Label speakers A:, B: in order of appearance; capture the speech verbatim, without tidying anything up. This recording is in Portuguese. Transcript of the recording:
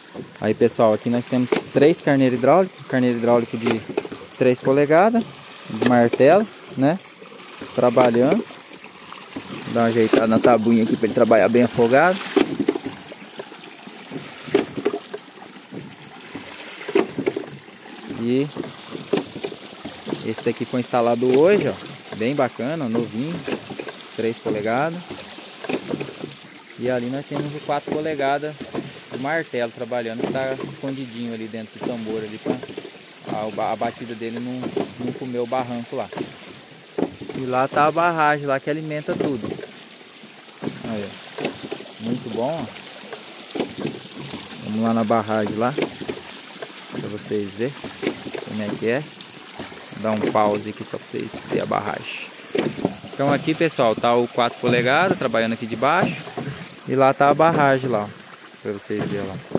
A: Aí pessoal, aqui nós temos três carneiros hidráulicos, carneiro hidráulico de três polegadas, de martelo, né? Trabalhando. Vou dar uma ajeitada na tabuinha aqui para ele trabalhar bem afogado. E esse daqui foi instalado hoje, ó, bem bacana, novinho, três polegadas. E ali nós temos o quatro polegadas do martelo trabalhando, que está escondidinho ali dentro do tambor ali para a, a batida dele não, não comer o barranco lá. E lá tá a barragem lá que alimenta tudo. Aí, ó. Muito bom, ó. Vamos lá na barragem lá para vocês verem como é que é. Vou dar um pause aqui só para vocês verem a barragem. Então aqui pessoal tá o quatro polegadas trabalhando aqui de baixo. E lá tá a barragem lá, para vocês verem lá.